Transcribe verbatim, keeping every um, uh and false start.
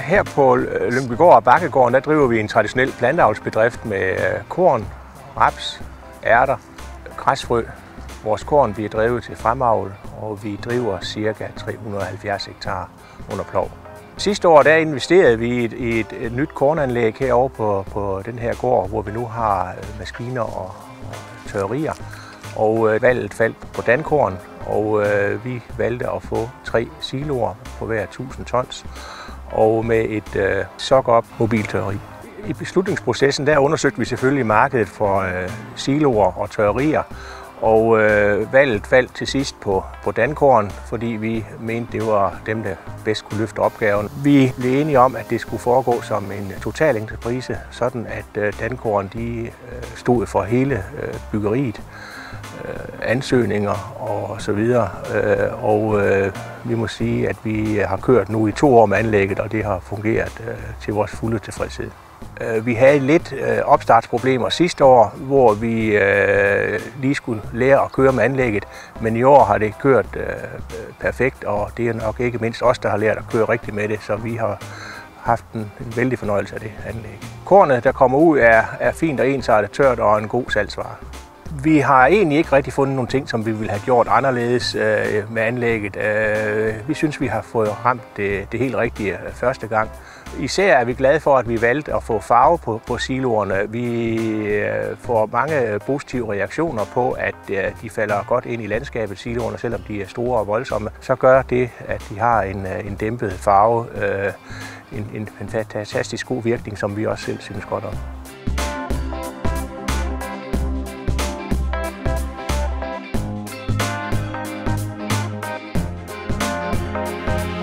Her på Lyngbygård og Bakkegården, der driver vi en traditionel planteavlsbedrift med korn, raps, ærter, græsfrø. Vores korn bliver drevet til fremavl, og vi driver ca. tre hundrede og halvfjerds hektar under plov. Sidste år der investerede vi i et, i et, et nyt kornanlæg herovre på, på den her gård, hvor vi nu har maskiner og, og tørrerier. Og øh, valget faldt på dankorn, og øh, vi valgte at få tre siloer på hver tusind tons, og med et øh, sok-op mobiltørreri. I beslutningsprocessen der undersøgte vi selvfølgelig markedet for øh, siloer og tørrerier, og øh, valget faldt til sidst på, på dankorn, fordi vi mente, det var dem, der bedst kunne løfte opgaven. Vi blev enige om, at det skulle foregå som en total entreprise, sådan at øh, dankorn de, øh, stod for hele øh, byggeriet, øh, ansøgninger og så videre. Øh, og øh, vi må sige, at vi har kørt nu i to år med anlægget, og det har fungeret øh, til vores fulde tilfredshed. Vi havde lidt øh, opstartsproblemer sidste år, hvor vi øh, lige skulle lære at køre med anlægget, men i år har det kørt øh, perfekt, og det er nok ikke mindst os, der har lært at køre rigtigt med det, så vi har haft en, en vældig fornøjelse af det anlæg. Kornet, der kommer ud, er, er fint og ensartet, tørt og en god salgsvare. Vi har egentlig ikke rigtig fundet nogle ting, som vi ville have gjort anderledes øh, med anlægget. Øh, vi synes, vi har fået ramt det, det helt rigtige øh, første gang. Især er vi glade for, at vi valgte at få farve på, på siloerne. Vi øh, får mange positive reaktioner på, at øh, de falder godt ind i landskabet, siloerne, selvom de er store og voldsomme. Så gør det, at de har en, en dæmpet farve, øh, en, en, en fantastisk god virkning, som vi også selv synes godt om. Thank you.